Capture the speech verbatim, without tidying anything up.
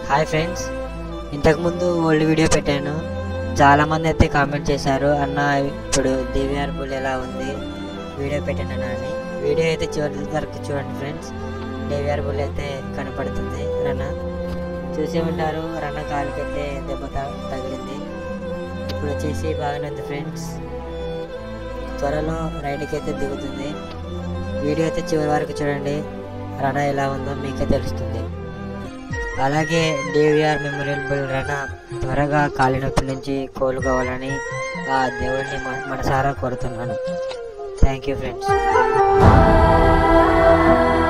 Hi friends, ఇంతకుముందు old video పెట్టాను. చాలామంది అయితే కామెంట్ చేశారు, అన్న ఇప్పుడు డివిఆర్ బుల్ ఎలా ఉంది వీడియో పెట్టాను అని. వీడియో అయితే చివరి వరకు చూడండి ఫ్రెండ్స్. డివిఆర్ బుల్ అయితే కనపడుతుంది. రన్న చూసే ఉంటారు, రన్న కాలుకి అయితే దెబ్బ తగిలింది. ఇప్పుడు వచ్చేసి బాగానే ఉంది ఫ్రెండ్స్. త్వరలో రైడ్కి అయితే దిగుతుంది. వీడియో అయితే చివరి వరకు చూడండి, రన్న ఎలా ఉందో మీకే తెలుస్తుంది. అలాగే డివిఆర్ మెమోరియల్ బుల్ రన్న త్వరగా కాలి నొప్పి నుంచి కోలుకోవాలని ఆ దేవుడిని మనసారా కోరుతున్నాను. Thank you friends.